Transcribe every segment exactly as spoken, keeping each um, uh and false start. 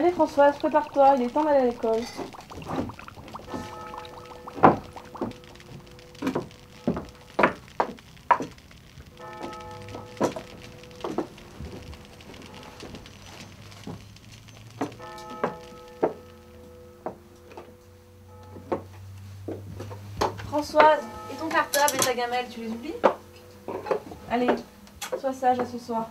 Allez Françoise, prépare-toi, il est temps d'aller à l'école. Françoise, et ton cartable et ta gamelle, tu les oublies? Allez, sois sage à ce soir.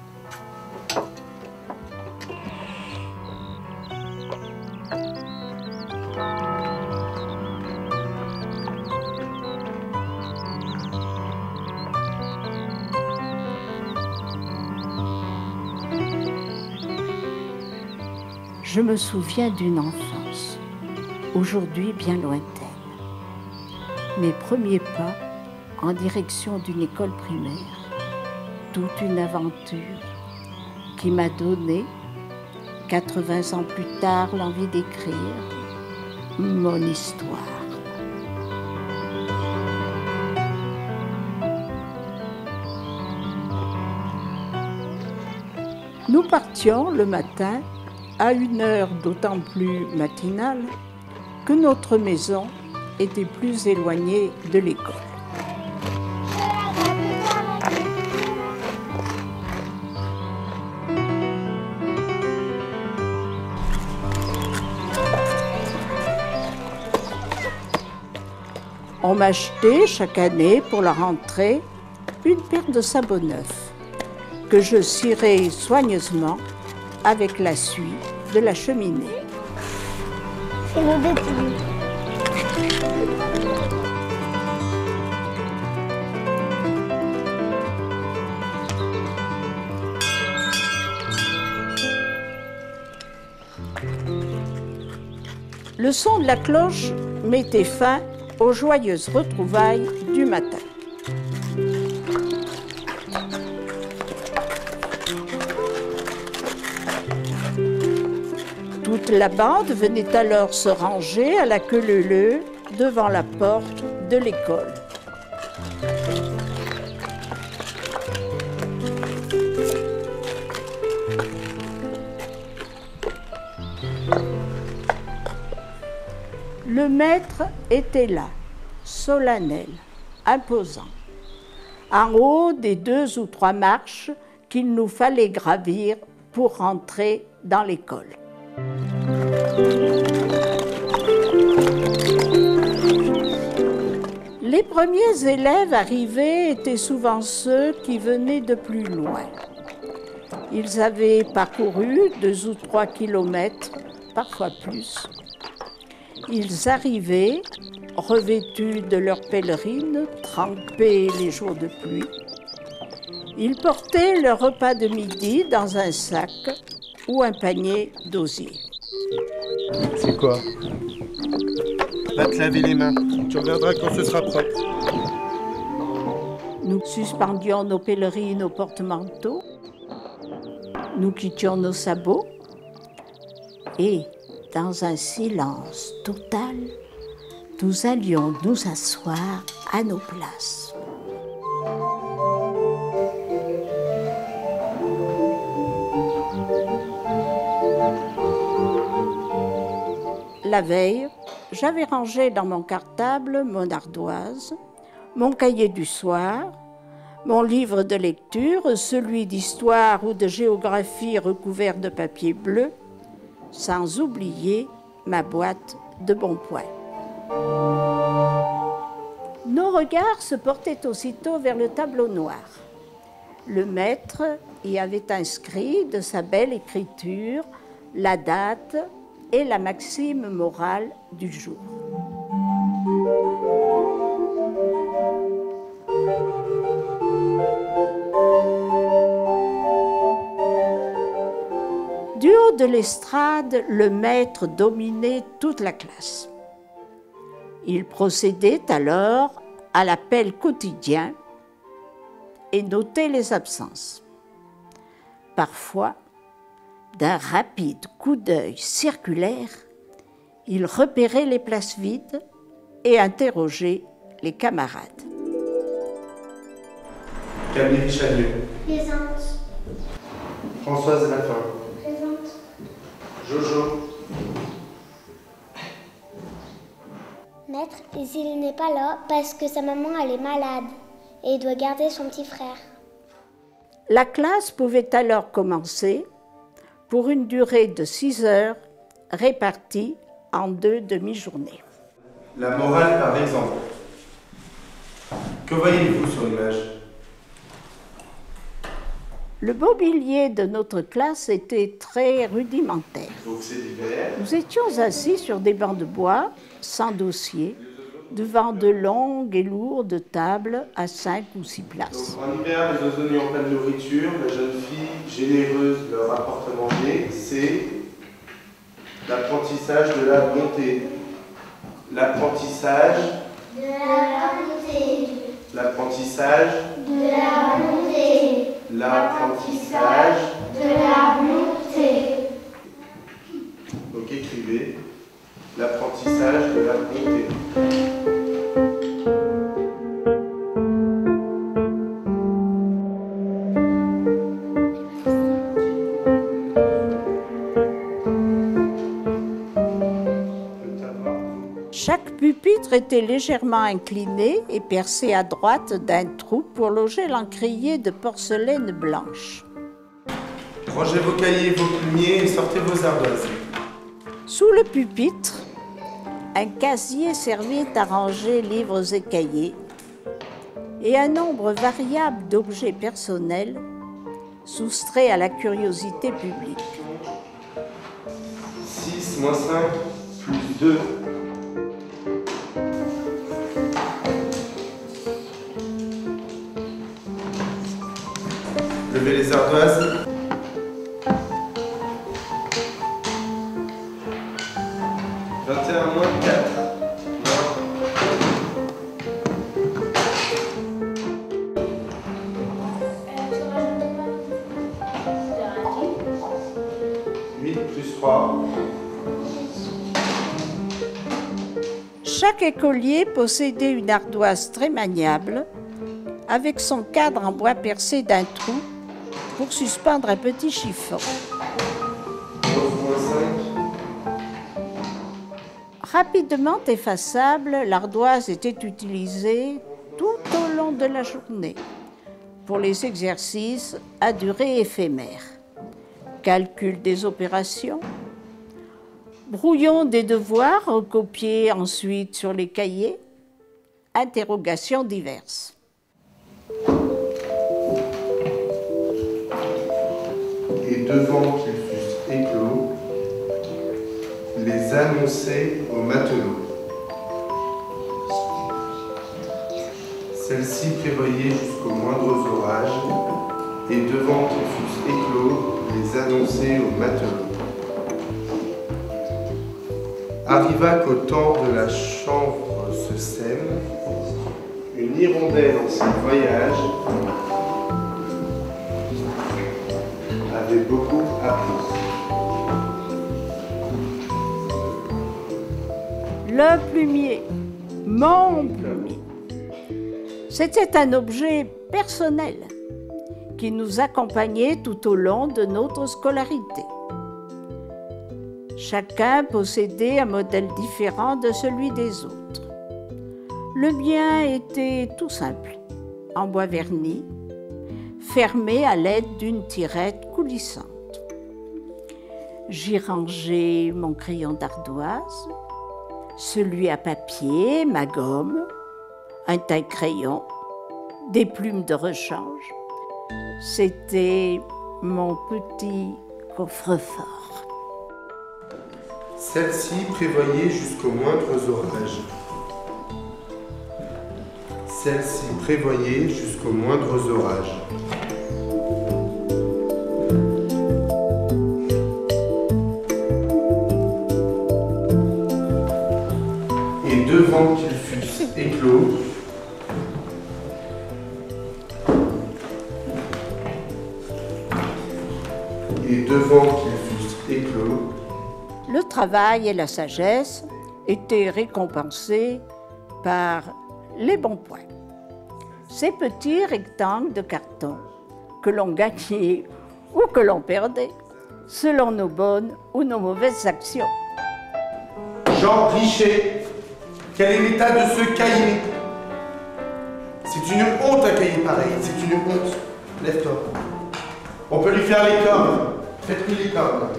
Je me souviens d'une enfance, aujourd'hui bien lointaine. Mes premiers pas en direction d'une école primaire, toute une aventure qui m'a donné, quatre-vingts ans plus tard, l'envie d'écrire mon histoire. Nous partions le matin à une heure d'autant plus matinale que notre maison était plus éloignée de l'école. On m'achetait chaque année pour la rentrée une paire de sabots neufs que je cirais soigneusement avec la suie de la cheminée. C'est le début. Le son de la cloche mettait fin aux joyeuses retrouvailles du matin. Toute la bande venait alors se ranger à la queue leu-leu devant la porte de l'école. Le maître était là, solennel, imposant, en haut des deux ou trois marches qu'il nous fallait gravir pour rentrer dans l'école. Les premiers élèves arrivés étaient souvent ceux qui venaient de plus loin. Ils avaient parcouru deux ou trois kilomètres, parfois plus. Ils arrivaient, revêtus de leurs pèlerines, trempés les jours de pluie. Ils portaient leur repas de midi dans un sac ou un panier d'osier. C'est quoi? Va te laver les mains. Tu reviendras quand ce sera propre. Nous suspendions nos pèlerines au porte-manteau. Nous quittions nos sabots. Et, dans un silence total, nous allions nous asseoir à nos places. La veille, j'avais rangé dans mon cartable mon ardoise, mon cahier du soir, mon livre de lecture, celui d'histoire ou de géographie recouvert de papier bleu, sans oublier ma boîte de bons points. Nos regards se portaient aussitôt vers le tableau noir. Le maître y avait inscrit de sa belle écriture la date et la maxime morale du jour. Du haut de l'estrade, le maître dominait toute la classe. Il procédait alors à l'appel quotidien et notait les absences. Parfois, d'un rapide coup d'œil circulaire, il repérait les places vides et interrogeait les camarades. Camille Richelieu. Présente. Françoise Lafin. Présente. Jojo. Maître, il n'est pas là parce que sa maman elle est malade et il doit garder son petit frère. La classe pouvait alors commencer pour une durée de six heures répartie en deux demi-journées. La morale par exemple. Que voyez-vous sur l'image? Le mobilier de notre classe était très rudimentaire. Donc c'est l'hiver. Nous étions assis sur des bancs de bois, sans dossier, devant de longues et lourdes tables à cinq ou six places. Donc, en hiver, les oiseaux n'ayant pas de nourriture, la jeune fille généreuse leur apporte à manger. C'est l'apprentissage de la bonté. L'apprentissage De la bonté. L'apprentissage De la bonté. L'apprentissage De la bonté. Donc écrivez l'apprentissage de la bonté. Chaque pupitre était légèrement incliné et percé à droite d'un trou pour loger l'encrier de porcelaine blanche. Rangez vos cahiers, vos plumiers et sortez vos ardoises. Sous le pupitre, un casier servait à ranger livres et cahiers et un nombre variable d'objets personnels soustraits à la curiosité publique. six moins cinq plus deux. Levez les ardoises. vingt et un moins quatre. huit plus trois. Chaque écolier possédait une ardoise très maniable, avec son cadre en bois percé d'un trou pour suspendre un petit chiffon. onze moins cinq. Rapidement effaçable, l'ardoise était utilisée tout au long de la journée pour les exercices à durée éphémère. Calcul des opérations, brouillon des devoirs recopiés ensuite sur les cahiers, interrogations diverses. Et devant qu'ils fussent éclos, les annoncer aux matelots. Celle-ci prévoyait jusqu'aux moindres orages, et devant qu'ils fussent éclos, les annoncer aux matelots. Arriva qu'au temps de la chanvre se sème, une hirondelle en son voyage avait beaucoup appris. Le plumier, mon plumier. C'était un objet personnel qui nous accompagnait tout au long de notre scolarité. Chacun possédait un modèle différent de celui des autres. Le mien était tout simple, en bois verni, fermé à l'aide d'une tirette coulissante. J'y rangeais mon crayon d'ardoise, celui à papier, ma gomme, un taille-crayon, des plumes de rechange. C'était mon petit coffre-fort. Celle-ci prévoyait jusqu'aux moindres orages. Celle-ci prévoyait jusqu'aux moindres orages. Et devant qu'ils fussent éclos, et devant qu'ils fussent éclos, Le travail et la sagesse étaient récompensés par les bons points. Ces petits rectangles de carton que l'on gagnait ou que l'on perdait selon nos bonnes ou nos mauvaises actions. Jean Richet, quel est l'état de ce cahier? C'est une honte un cahier pareil, c'est une honte. Lève-toi. On peut lui faire les cornes. Faites-lui les cornes.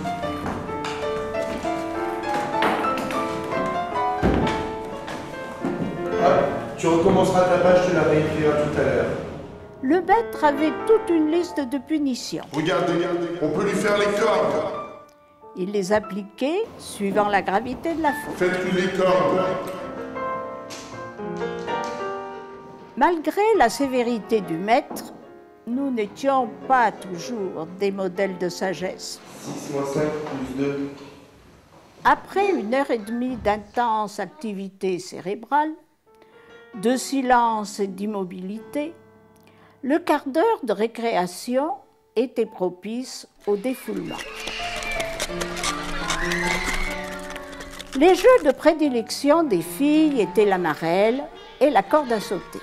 Hop, tu recommenceras ta page, tu la réécriras tout à l'heure. Le maître avait toute une liste de punitions. Regardez, on peut lui faire les cornes. Il les appliquait suivant la gravité de la faute. Faites-lui les cornes. Malgré la sévérité du maître, nous n'étions pas toujours des modèles de sagesse. six moins cinq plus deux. Après une heure et demie d'intense activité cérébrale, de silence et d'immobilité, le quart d'heure de récréation était propice au défoulement. Les jeux de prédilection des filles étaient la marelle et la corde à sauter.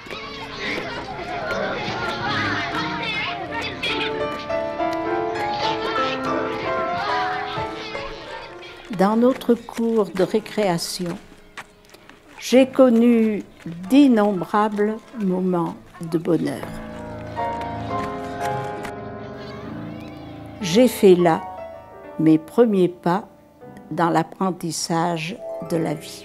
Dans notre cours de récréation, j'ai connu d'innombrables moments de bonheur. J'ai fait là mes premiers pas dans l'apprentissage de la vie.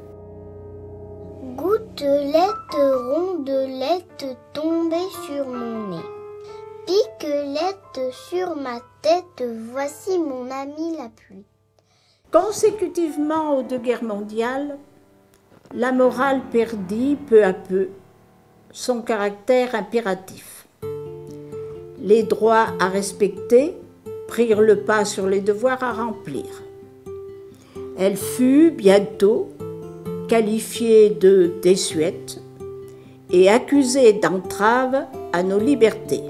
Gouttelette, rondelette tombée sur mon nez. Piquelette sur ma tête, voici mon ami la pluie. Consécutivement aux deux guerres mondiales, la morale perdit peu à peu son caractère impératif. Les droits à respecter prirent le pas sur les devoirs à remplir. Elle fut bientôt qualifiée de désuète et accusée d'entrave à nos libertés.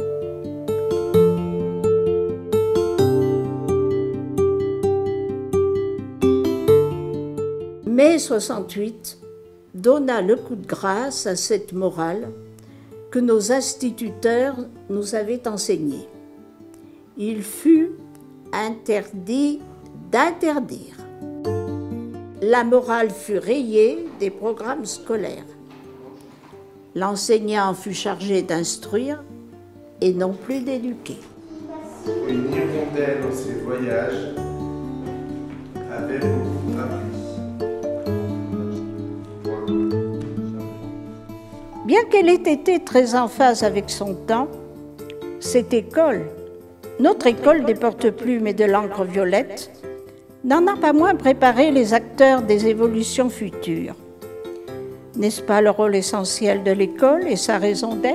Mai soixante-huit donna le coup de grâce à cette morale que nos instituteurs nous avaient enseignée. Il fut interdit d'interdire. La morale fut rayée des programmes scolaires. L'enseignant fut chargé d'instruire et non plus d'éduquer. Une hirondelle dans ses voyages avait beaucoup appris. Bien qu'elle ait été très en phase avec son temps, cette école, notre école des porte-plumes et de l'encre violette, n'en a pas moins préparé les acteurs des évolutions futures. N'est-ce pas le rôle essentiel de l'école et sa raison d'être ?